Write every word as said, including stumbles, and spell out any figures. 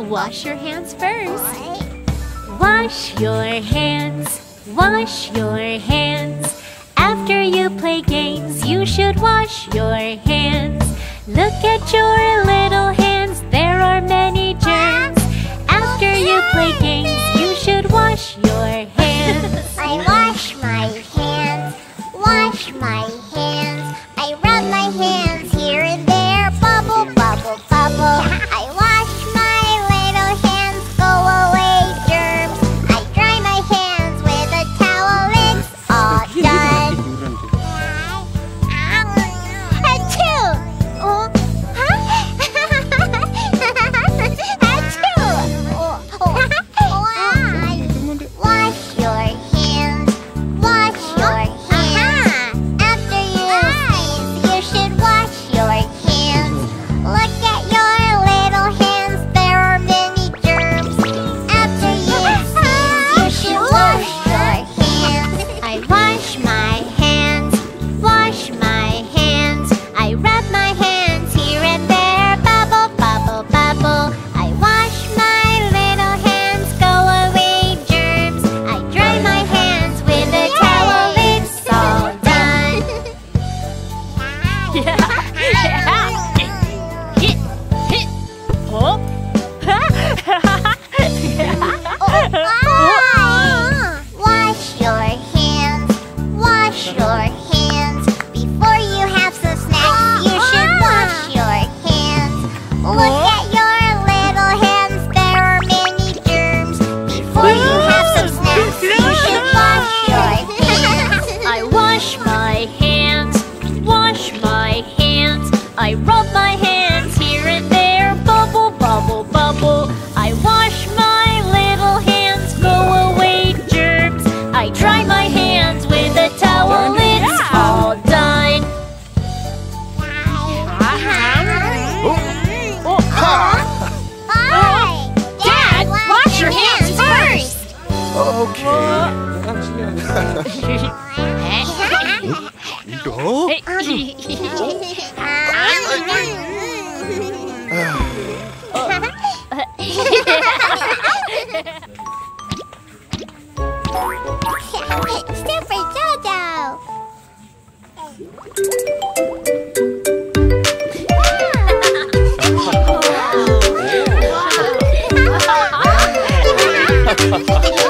Wash your hands first. Wash your hands, wash your hands. After you play games, you should wash your hands. Look at your little hands, there are many germs. After you play games, you should wash your hands. I wash my hands, wash my hands. I rub my hands here and there, bubble, bubble, bubble. I wash my little hands, go away germs. I dry my hands with a towel, it's all done. Achoo! Oh, huh? Achoo! Oh, oh. Wash your hands, wash your hands. After you sneeze, you should wash your hands. Look at your little hands, there are many germs. After you sneeze, you should wash your hands. I wash my hands, wash my hands. I rub my hands here and there, bubble, bubble, bubble. I wash my little hands, go away germs. I dry my hands with a towel, it's all done. Yeah, yeah. Hit, hit. Oh. Wash your hands, wash your hands. Before you have some snacks, you should wash your hands. Look at your little hands, there are many germs. Before you have some snacks, you should wash your hands. I wash my hands, wash my hands. I rub my hands here and there, bubble, bubble, bubble. I wash my little hands, go away germs. I dry my hands with a towel, it's all done. Hi! Dad, wash your hands first. Okay. Super Jojo! Oh.